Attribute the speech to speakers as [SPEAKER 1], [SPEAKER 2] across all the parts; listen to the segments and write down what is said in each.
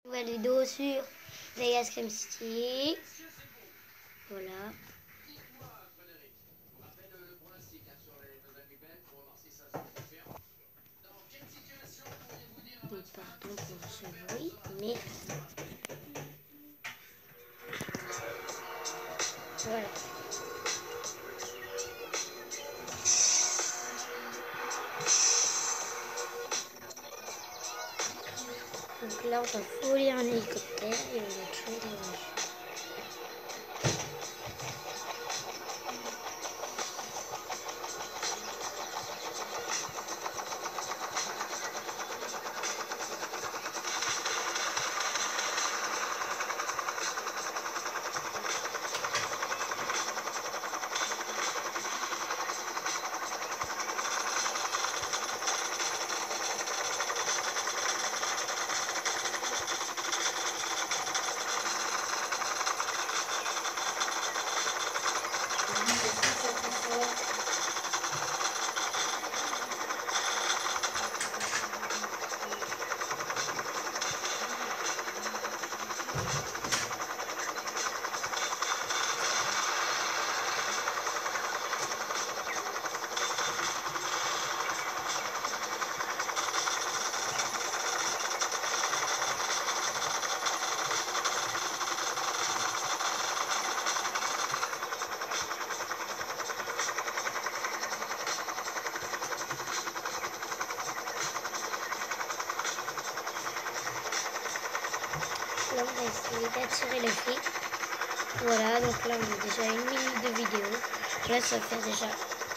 [SPEAKER 1] Nouvelle vidéo sur Vegas Crime City. Voilà. Donc, pardon pour ce bruit, mais voilà. Donc là, on va voler un hélicoptère et on va tuer des gens. Là, on va essayer d'attirer les filles. Voilà, donc là, on a déjà 1 minute de vidéo. Là, ça fait déjà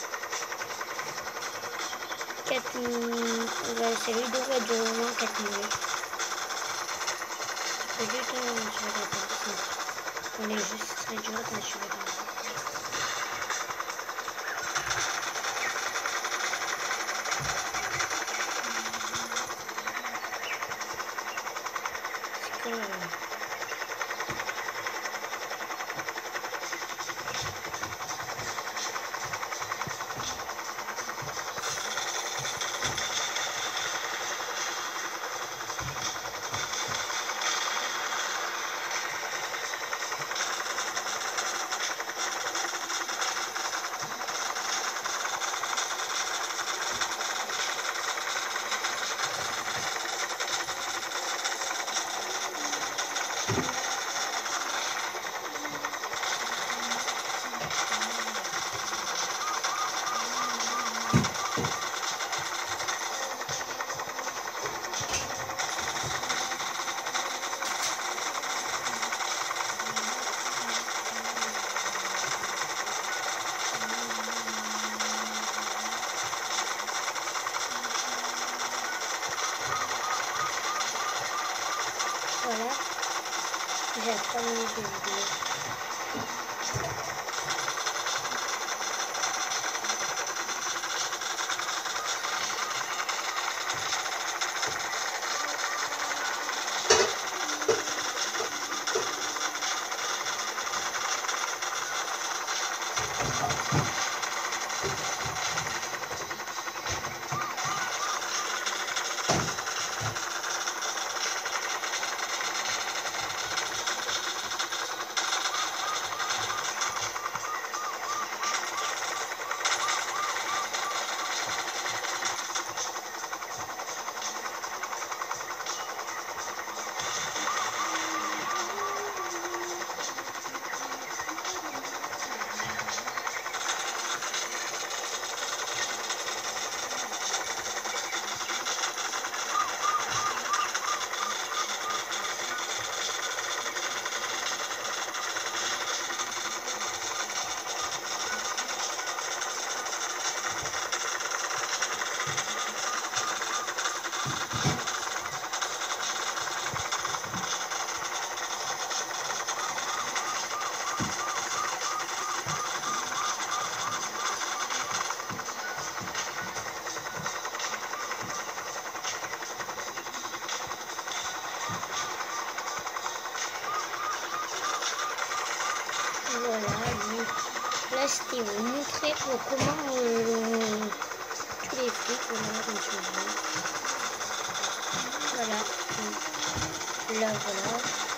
[SPEAKER 1] 4 minutes. Cette vidéo va durer au moins 4 minutes. C'est juste sur la table. On est juste très dur à sur la table. C'est comme voilà, j'ai 3 minutes de vidéo. Voilà, là c'était vous montrer comment tous les flics, voilà, comme tu vois. Voilà. Là, voilà.